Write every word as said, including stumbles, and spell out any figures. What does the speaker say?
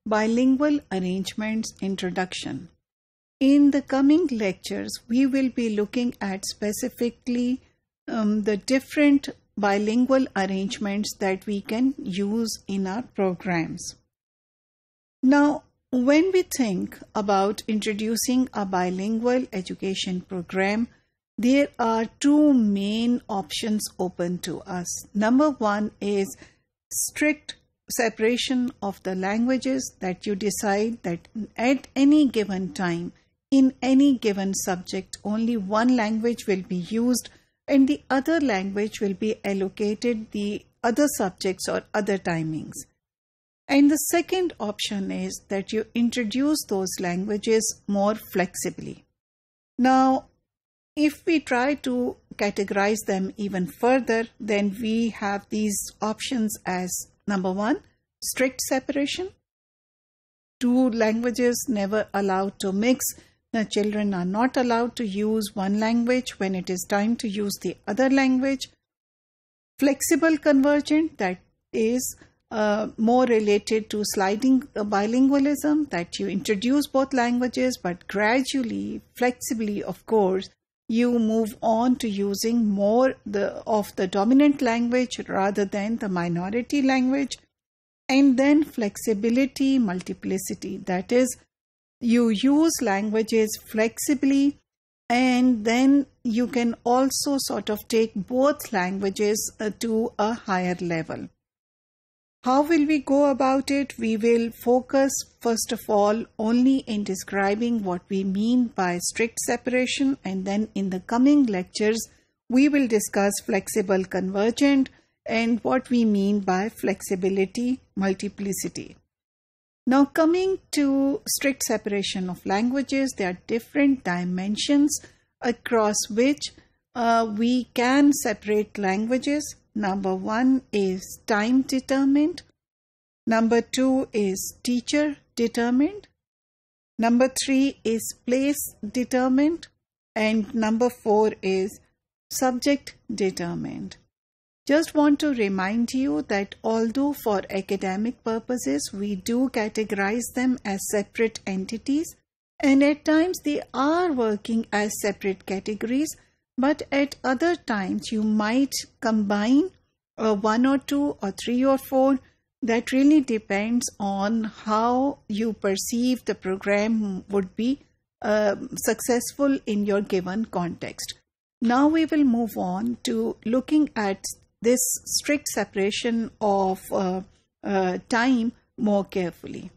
Bilingual Arrangements Introduction. In the coming lectures, we will be looking at specifically um, the different bilingual arrangements that we can use in our programs. Now, when we think about introducing a bilingual education program, there are two main options open to us. Number one is strict separation of the languages, that you decide that at any given time, in any given subject, only one language will be used and the other language will be allocated the other subjects or other timings. And the second option is that you introduce those languages more flexibly. Now, if we try to categorize them even further, then we have these options as number one, strict separation. Two languages never allowed to mix. The children are not allowed to use one language when it is time to use the other language. Flexible convergent, that is uh, more related to sliding bilingualism, that you introduce both languages, but gradually, flexibly, of course, you move on to using more the, of the dominant language rather than the minority language. And then flexibility, multiplicity, that is, you use languages flexibly and then you can also sort of take both languages uh, to a higher level. How will we go about it? We will focus first of all only in describing what we mean by strict separation, and then in the coming lectures we will discuss flexible convergent and what we mean by flexibility, multiplicity. Now, coming to strict separation of languages, there are different dimensions across which uh, we can separate languages. Number one is time determined. Number two is teacher determined. Number three is place determined. And number four is subject determined. Just want to remind you that although for academic purposes we do categorize them as separate entities, and at times they are working as separate categories, but at other times you might combine uh, one or two or three or four. That really depends on how you perceive the program would be uh, successful in your given context. Now we will move on to looking at this strict separation of uh, uh, time more carefully.